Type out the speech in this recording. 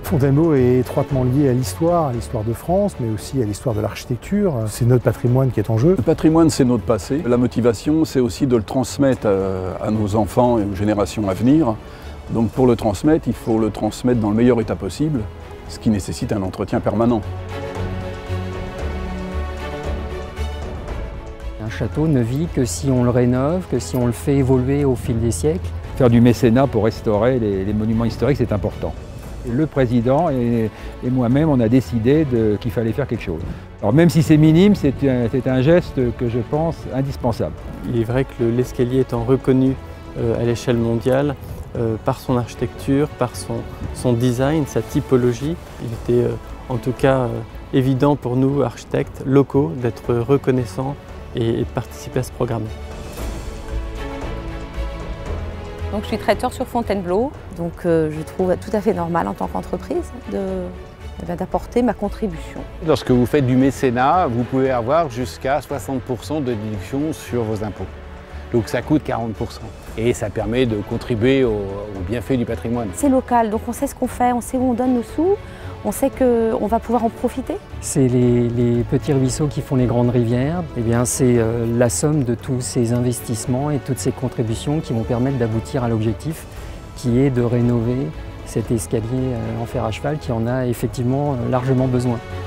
Fontainebleau est étroitement lié à l'histoire de France, mais aussi à l'histoire de l'architecture. C'est notre patrimoine qui est en jeu. Le patrimoine, c'est notre passé. La motivation, c'est aussi de le transmettre à nos enfants et aux générations à venir. Donc pour le transmettre, il faut le transmettre dans le meilleur état possible, ce qui nécessite un entretien permanent. Un château ne vit que si on le rénove, que si on le fait évoluer au fil des siècles. Faire du mécénat pour restaurer les monuments historiques, c'est important. Et le président et moi-même, on a décidé qu'il fallait faire quelque chose. Alors même si c'est minime, c'est un geste que je pense indispensable. Il est vrai que l'escalier étant reconnu à l'échelle mondiale par son architecture, par son design, sa typologie, il était en tout cas évident pour nous, architectes locaux, d'être reconnaissants et de participer à ce programme. Donc, je suis traiteur sur Fontainebleau, donc je trouve tout à fait normal en tant qu'entreprise d'apporter ma contribution. Lorsque vous faites du mécénat, vous pouvez avoir jusqu'à 60% de déduction sur vos impôts. Donc ça coûte 40%. Et ça permet de contribuer au bienfait du patrimoine. C'est local, donc on sait ce qu'on fait, on sait où on donne nos sous, on sait qu'on va pouvoir en profiter. C'est les petits ruisseaux qui font les grandes rivières. Eh bien, c'est la somme de tous ces investissements et toutes ces contributions qui vont permettre d'aboutir à l'objectif qui est de rénover cet escalier en fer à cheval qui en a effectivement largement besoin.